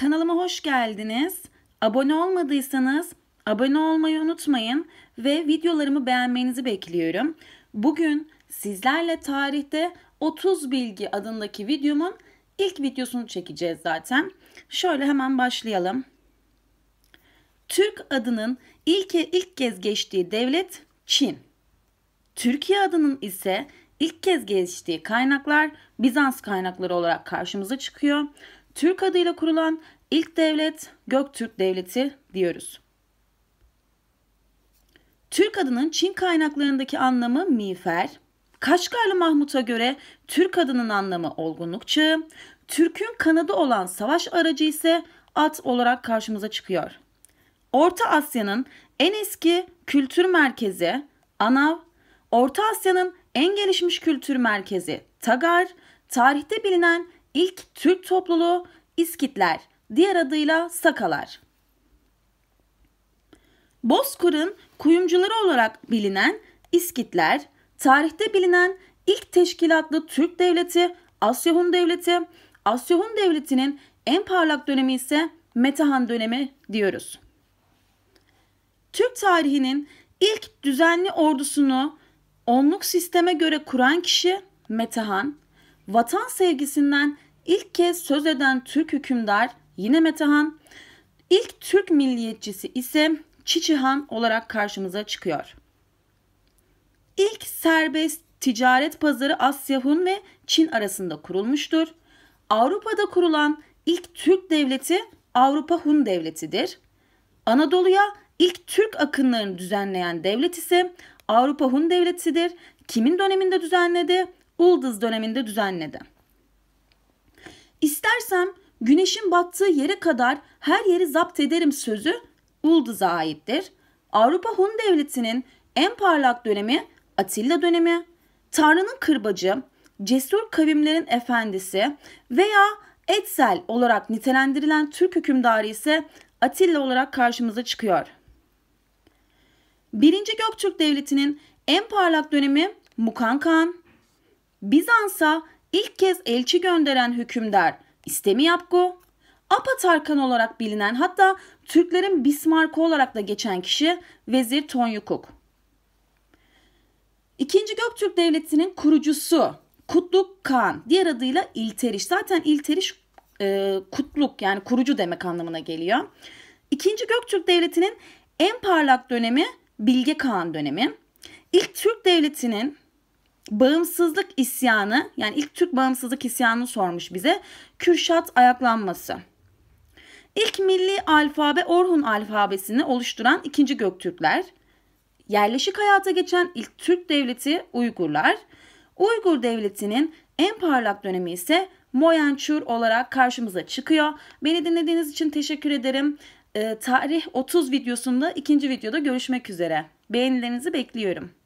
Kanalıma hoş geldiniz. Abone olmadıysanız abone olmayı unutmayın ve videolarımı beğenmenizi bekliyorum. Bugün sizlerle tarihte 30 bilgi adındaki videomun ilk videosunu çekeceğiz zaten. Şöyle hemen başlayalım. Türk adının ilk kez geçtiği devlet Çin. Türkiye adının ise ilk kez geçtiği kaynaklar Bizans kaynakları olarak karşımıza çıkıyor. Türk adıyla kurulan ilk devlet Göktürk Devleti diyoruz. Türk adının Çin kaynaklarındaki anlamı miğfer. Kaşgarlı Mahmut'a göre Türk adının anlamı olgunluk çağı. Türk'ün kanadı olan savaş aracı ise at olarak karşımıza çıkıyor. Orta Asya'nın en eski kültür merkezi Anav, Orta Asya'nın en gelişmiş kültür merkezi Tagar, tarihte bilinen ilk Türk topluluğu İskitler, diğer adıyla Sakalar. Bozkır'ın kuyumcuları olarak bilinen İskitler, tarihte bilinen ilk teşkilatlı Türk devleti Asya Hun Devleti, Asya Hun Devleti'nin en parlak dönemi ise Metehan dönemi diyoruz. Türk tarihinin ilk düzenli ordusunu onluk sisteme göre kuran kişi Metehan, vatan sevgisinden ilk kez söz eden Türk hükümdar yine Metehan, ilk Türk milliyetçisi ise Çiçi Han olarak karşımıza çıkıyor. İlk serbest ticaret pazarı Asya Hun ve Çin arasında kurulmuştur. Avrupa'da kurulan ilk Türk devleti Avrupa Hun Devleti'dir. Anadolu'ya ilk Türk akınlarını düzenleyen devlet ise Avrupa Hun Devleti'dir. Kimin döneminde düzenledi? Uldız döneminde düzenledi. İstersem güneşin battığı yere kadar her yeri zapt ederim sözü Uldız'a aittir. Avrupa Hun Devleti'nin en parlak dönemi Atilla dönemi, Tanrı'nın kırbacı, cesur kavimlerin efendisi veya Etzel olarak nitelendirilen Türk hükümdarı ise Atilla olarak karşımıza çıkıyor. 1. Göktürk Devleti'nin en parlak dönemi Mukan Kağan, Bizans'a ilk kez elçi gönderen hükümdar İstemiyapgu, Apatarkan olarak bilinen hatta Türklerin Bismarck'ı olarak da geçen kişi Vezir Tonyukuk. 2. Göktürk Devleti'nin kurucusu Kutluk Kağan, diğer adıyla İlteriş. Zaten İlteriş kutluk yani kurucu demek anlamına geliyor. 2. Göktürk Devleti'nin en parlak dönemi Bilge Kağan dönemi. İlk Türk Devleti'nin bağımsızlık isyanı yani ilk Türk bağımsızlık isyanını sormuş bize. Kürşat ayaklanması. İlk milli alfabe Orhun alfabesini oluşturan 2. Göktürkler. Yerleşik hayata geçen ilk Türk devleti Uygurlar. Uygur devletinin en parlak dönemi ise Moyençur olarak karşımıza çıkıyor. Beni dinlediğiniz için teşekkür ederim. Tarih 30 videosunda ikinci videoda görüşmek üzere. Beğenilerinizi bekliyorum.